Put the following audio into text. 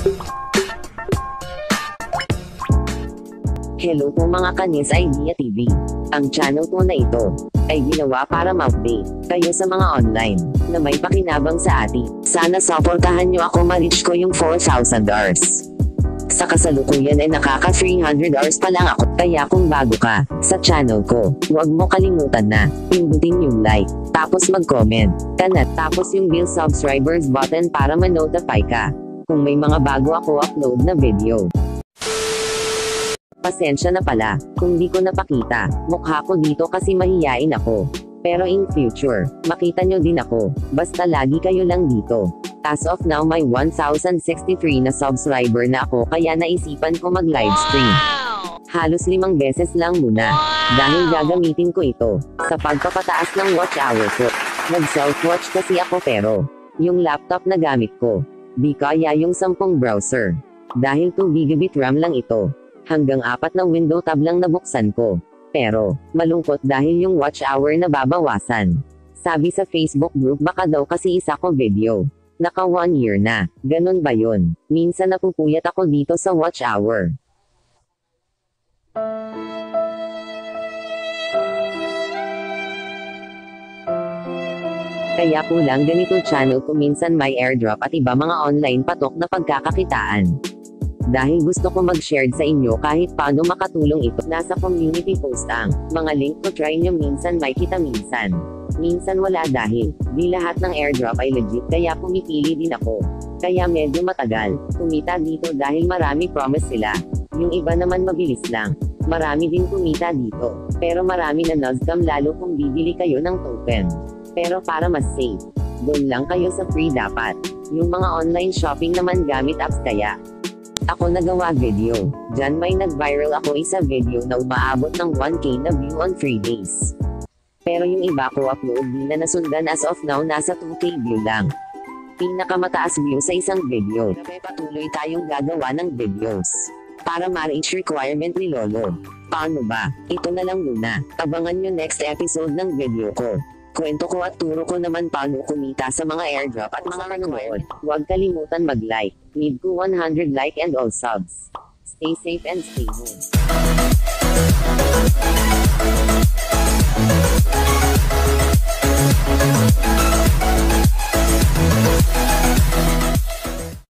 Hello po mga Kanis Idea TV. Ang channel po na ito ay ginawa para ma-update kayo sa mga online na may pakinabang sa atin. Sana supportahan nyo ako ma-reach ko yung 4,000 hours. Sa kasalukuyan ay nakaka 300 hours pa lang ako. Kaya kung bago ka sa channel ko, huwag mo kalimutan na pindutin yung like, tapos mag-comment ka na, tapos yung bell subscribers button para ma-notify ka kung may mga bago ako upload na video. Pasensya na pala kung di ko napakita mukha ko dito kasi mahiyain ako. Pero in future, makita nyo din ako. Basta lagi kayo lang dito. As of now may 1,063 na subscriber na ako kaya naisipan ko mag-livestream. Halos 5 beses lang muna. Dahil gagamitin ko ito sa pagpapataas ng watch hour ko. Nag-self-watch kasi ako pero yung laptop na gamit ko, di kaya yung 10 browser. Dahil 2GB RAM lang ito. Hanggang 4 na window tab lang nabuksan ko. Pero, malungkot dahil yung watch hour na babawasan. Sabi sa Facebook group baka daw kasi isa ko video. Naka 1 year na. Ganun ba yun? Minsan napupuyat ako dito sa watch hour. Kaya po lang ganito channel ko minsan may airdrop at iba mga online patok na pagkakakitaan. Dahil gusto ko mag-share sa inyo kahit paano makatulong ito. Nasa community post ang mga link ko, try nyo minsan may kita minsan. Minsan wala dahil di lahat ng airdrop ay legit kaya pumipili din ako. Kaya medyo matagal kumita dito dahil marami promise sila. Yung iba naman mabilis lang. Marami din kumita dito. Pero marami na nag-scam lalo kung bibili kayo ng token. Pero para mas safe, doon lang kayo sa free dapat. Yung mga online shopping naman gamit apps kaya. Ako nagawa video. Diyan may nag-viral ako isa video na umaabot ng 1K na view on 3 days. Pero yung iba ko upload di na nasundan as of now nasa 2K view lang. Pinakamataas view sa isang video. Pero patuloy tayong gagawa ng videos para ma-reach requirement ni Lolo. Paano ba? Ito na lang muna. Abangan nyo next episode ng video ko. Kwento ko at turo ko naman paano kumita sa mga airdrop at mga nanonood. Huwag kalimutan mag-like. Need ko 100 like and all subs. Stay safe and stay home.